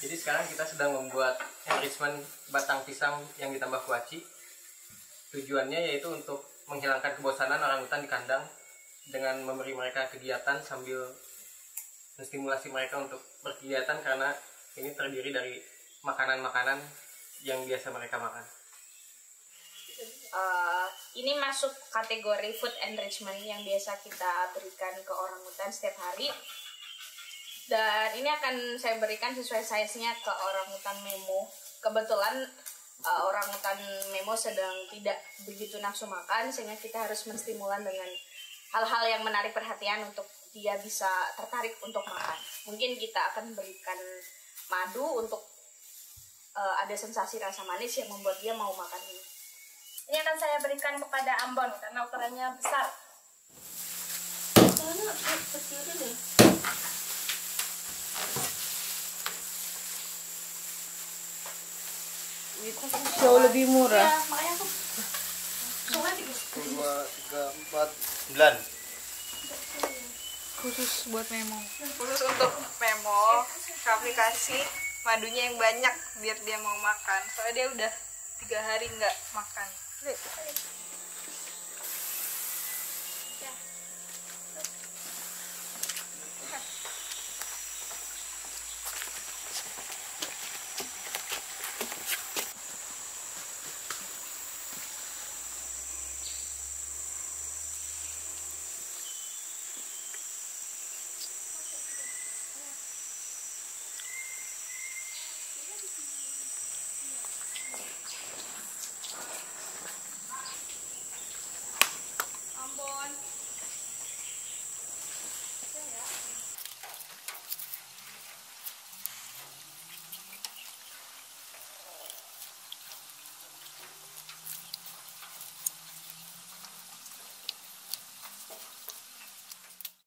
Jadi sekarang kita sedang membuat enrichment batang pisang yang ditambah kuaci. Tujuannya yaitu untuk menghilangkan kebosanan orangutan di kandang dengan memberi mereka kegiatan sambil menstimulasi mereka untuk berkegiatan, karena ini terdiri dari makanan-makanan yang biasa mereka makan. Ini masuk kategori food enrichment yang biasa kita berikan ke orangutan setiap hari. Dan ini akan saya berikan sesuai size-nya ke orangutan Memo. Kebetulan orangutan Memo sedang tidak begitu nafsu makan, sehingga kita harus menstimulan dengan hal-hal yang menarik perhatian untuk dia bisa tertarik untuk makan. Mungkin kita akan berikan madu untuk ada sensasi rasa manis yang membuat dia mau makan ini. Ini akan saya berikan kepada Ambon karena ukurannya besar. Jauh lebih murah. Ya, makanya aku 2, 3, 4, 9. Khusus buat Memo. Khusus untuk Memo, kami kasih madunya yang banyak biar dia mau makan. Soalnya dia udah 3 hari nggak makan.